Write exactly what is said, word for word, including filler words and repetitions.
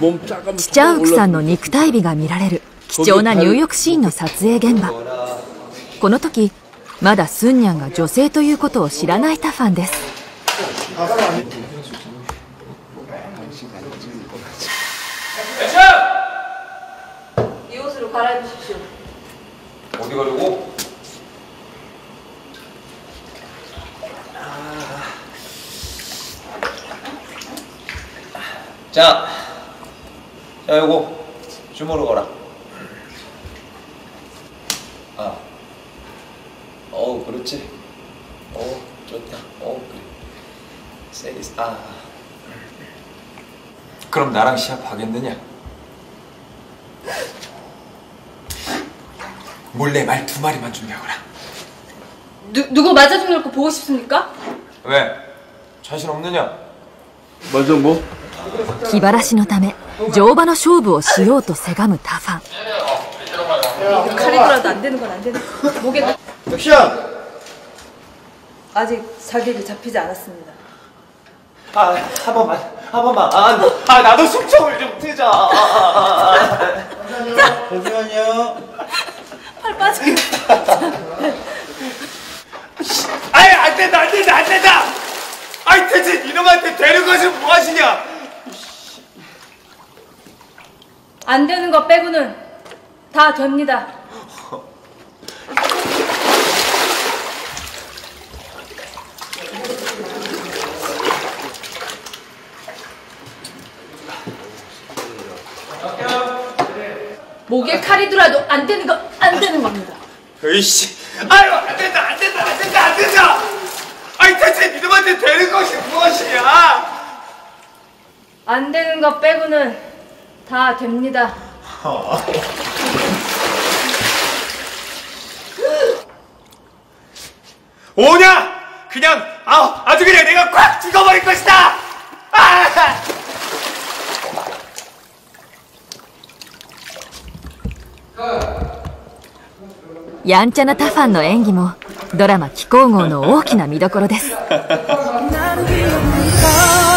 チチャウクさんの肉体美が見られる貴重な入浴シーンの撮影現場。この時まだスンニャンが女性ということを知らないタファンです。 어디가려고? 자, 자, 요거 주무러 가라. 아, 어우, 그렇지. 어, 좋다. 어, 그래. 세이스, 아. 그럼 나랑 시합하겠느냐? 몰래 말 두 마리만 준비하거라. 누, 누구 맞아 죽는 거 보고 싶습니까? 왜? 자신 없느냐? 맞아 뭐? 気晴らしのため乗馬の勝負をしようとせがむタファン。 칼이더라도 안 되는 건 안 되는 거. 목에 액션! 아직 자기를 잡히지 않았습니다. 아, 한 번만, 한 번만. 아, 아 나도 숙청을 좀 트자. 잠시만요. 팔 빠지겠다. 아이, 안 된다, 안 된다, 안 된다! 아이, 대체 이놈한테 되는 것을 뭐 하시냐? 안 되는 거 빼고는 다 됩니다. 목에 칼이 들어도 안 되는 거 안 되는 겁니다. 으이씨, 아유, 안 된다, 안 된다, 안 된다, 안 된다! 아이, 대체 이놈한테 되는 것이 무엇이냐? 안 되는 거 빼고는 다 됩니다. 오냐? 그냥 아, 아주 그냥 내가 꽉 찍어버릴 것이다! 아! やんちゃなタファンの演技もドラマ「貴公号」の大きな見どころです。